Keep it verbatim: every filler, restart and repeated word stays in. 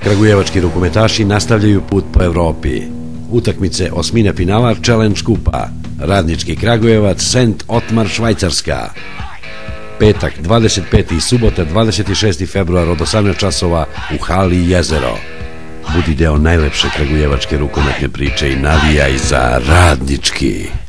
Kragujevački rukometaši nastavljaju put po Evropi. Utakmice osmine finala Challenge kupa. Radnički Kragujevac, Sent Otmar, Švajcarska. Petak dvadeset peti i subota dvadeset šesti februar od osamnaest časova u hali Jezero. Budi deo najlepše kragujevačke rukometne priče i navijaj za Radnički.